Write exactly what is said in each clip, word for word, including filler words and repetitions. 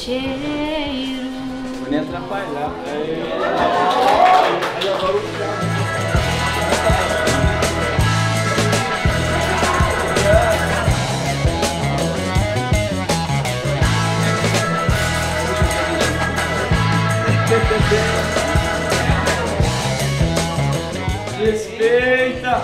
cheiro. Vou nem atrapalhar. Respeita!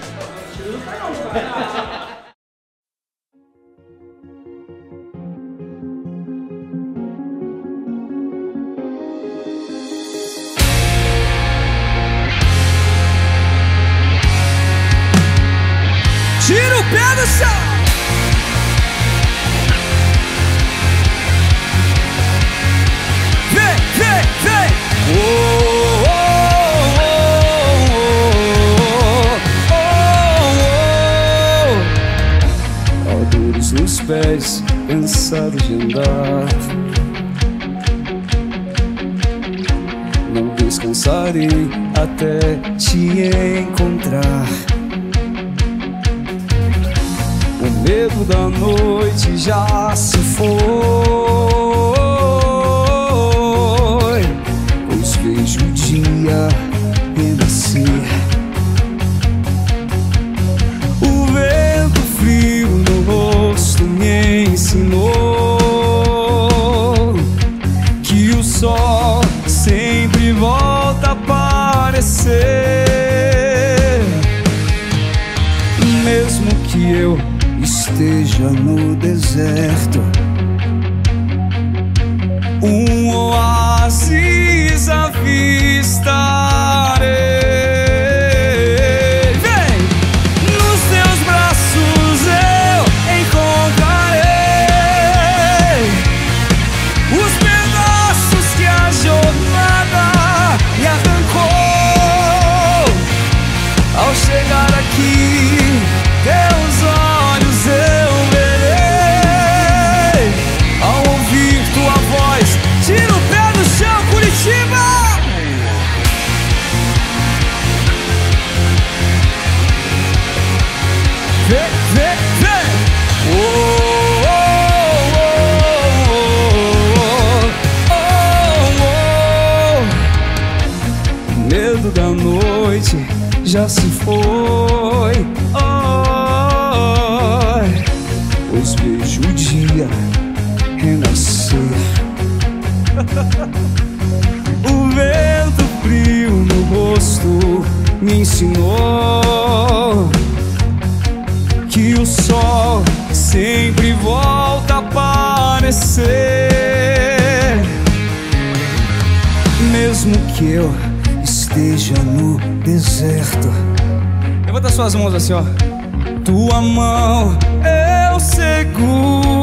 Tira o pé do chão! Vem, vem, vem! Oh, oh, oh, oh, oh, oh. Ó, dores nos pés, cansado de andar. Não descansarei até te encontrar. O medo da noite já se foi, pois vejo o dia renascer. O vento frio no rosto me ensinou que o sol sempre volta a aparecer. Mesmo que eu esteja no deserto, um oásis avistarei. Vem! Nos teus braços eu encontrarei os pedaços que a jornada me arrancou. Ao chegar aqui, teus olhos eu verei. Ao ouvir tua voz, tira o pé do chão, Curitiba! Vem, vem, vem! Oh, oh, oh, oh, oh, oh. Medo da noite já se foi, oh, pois vejo o dia renascer. O vento frio no rosto me ensinou que o sol sempre volta a aparecer. Mesmo que eu esteja no deserto, levanta suas mãos assim, ó. Tua mão eu seguro.